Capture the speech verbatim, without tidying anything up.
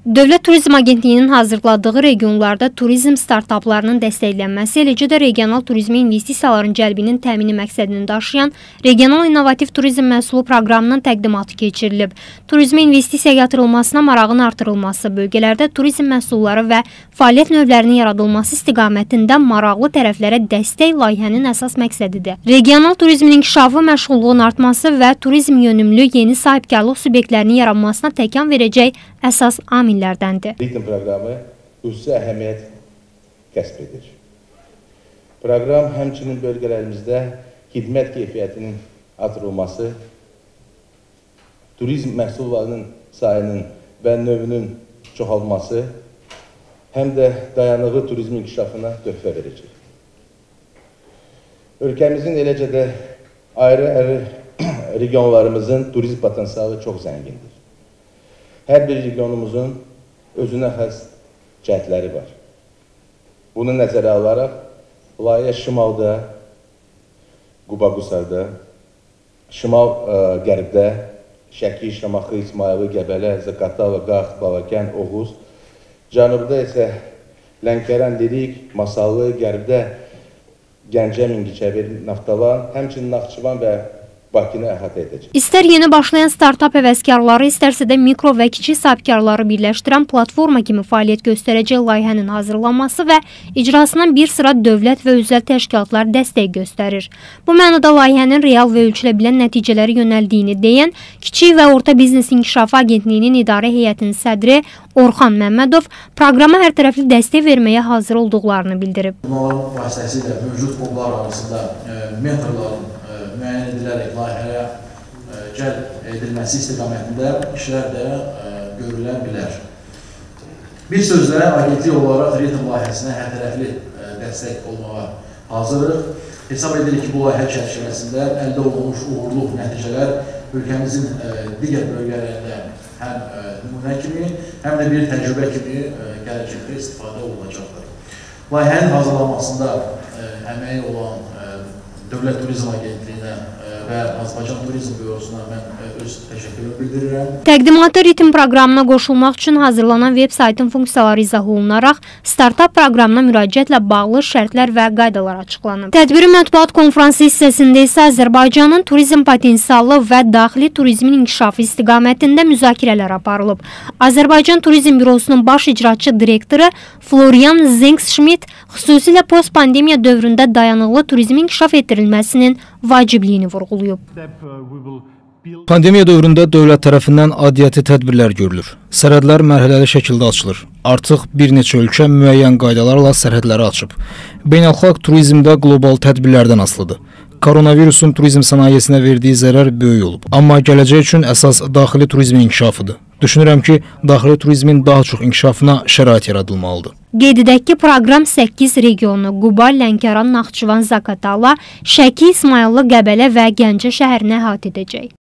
Dövlət Turizm Agentliyinin hazırladığı regionlarda turizm startaplarının dəstəklənməsi, eləcə də regional turizmə investisiyaların cəlbinin təmini məqsədini daşıyan Regional İnnovativ Turizm Məhsulu proqramının təqdimatı keçirilib. Turizmə investisiya yatırılmasına marağın artırılması, bölgələrdə turizm məhsulları və fəaliyyət növlərinin yaradılması istiqamətində maraqlı tərəflərə dəstək layihənin əsas məqsədidir. Regional turizmin inkişafı, məşğulluğun artması və turizm yönümlü yeni sahibkarlıq subyektlərinin yaranmasına təkan verəcək əsas amillərdəndir. Ritim proqramı xüsusi əhəmiyyət kəsb edir. Proqram həmçinin bölgələrimizdə xidmət keyfiyyətinin artırılması, turizm məhsullarının sayının və növünün çoxalması, həm də dayanıqlı turizm inkişafına töhfə verəcək. Ölkəmizin eləcə də ayrı-ayrı regionlarımızın turizm potensialı çox zəngindir. Hər bir regionumuzun özünə xas cəhətləri var. Bunu nəzərə alaraq, layihə şimalda, Qubaqusarda, şimal-qərbdə, Şəki, Şamaxı, İsmayılı, Qəbələ, Zaqatala, Qax, Balakən, Oğuz, cənubda isə Lənkəran, Lirik, Masallı, qərbdə Gəncə, Mingəçevir, Naftalan, həmçinin Naxçıvan və Bakını əhatə edəcək. İstər yeni başlayan startap həvəskarları, istərsə də mikro və kiçik sahibkarları birləşdirən platforma kimi fəaliyyət göstərəcək layihənin hazırlanması və icrasından bir sıra dövlət və özəl təşkilatlar dəstək göstərir. Bu mənada layihənin real və ölçülə bilən nəticələri yönəldiyini deyən Kiçik və Orta Biznes İnkişafı Agentliyinin idarə heyətinin sədri Orxan Məmmədov proqrama hər tərəfli dəstək verməyə hazır olduqlarını bildirib. Bunların vasitəsilə mövcud qollar arasında mentorların müəyyən edilərək layihəyə cəlb edilməsi istiqamətində işlər də görülə bilər. Bir sözlə, agentlik olaraq ritim layihəsinə hər tərəfli dəstək olmağa hazırıq. Hesab edirik ki, bu layihə çərçivəsində əldə olunmuş uğurlu nəticələr ölkəmizin digər bölgələrində həm nümunə kimi, həm də bir təcrübə kimi gələcəkdə istifadə olunacaqdır. Layihənin hazırlanmasında əməyi olan Dövlət Turizm Agentliyinə və Azərbaycan Turizm Bürosuna mən öz təşəkkürümü bildirirəm. Təqdimatı ritim proqramına qoşulmaq üçün hazırlanan veb saytın funksiyaları izah olunaraq, startap proqramına müraciətlə bağlı şərtlər və qaydalar açıqlanıb. Tədbirin mətbuat konfransı hissəsində isə Azərbaycanın turizm potensialı və daxili turizmin inkişafı istiqamətində müzakirələr aparılıb. Azərbaycan Turizm Bürosunun baş icraçı direktoru Florian Zengschmidt xüsusilə post-pandemiya dövründə dayanıqlı turizmin inkişaf etdirilməsinin vacibliyini vurğulayıb. Pandemiya dövründə dövlət tərəfindən adiyyəti tədbirlər görülür. Sərhədlər mərhələli şəkildə açılır. Artıq bir neçə ölkə müəyyən qaydalarla sərhədləri açıb. Beynəlxalq turizmdə qlobal tədbirlərdən asılıdır. Koronavirusun turizm sənayesinə verdiyi zərər böyük olub. Amma gələcək üçün əsas daxili turizmin inkişafıdır. Düşünürəm ki, daxili turizmin daha çox inkişafına şərait yaradılmalıdır. Qeyd edək ki, proqram səkkiz regionu Quba, Lənkəran, Naxçıvan, Zaqatala, Şəki, İsmayıllı, Qəbələ və Gəncə şəhərini əhatə edəcək.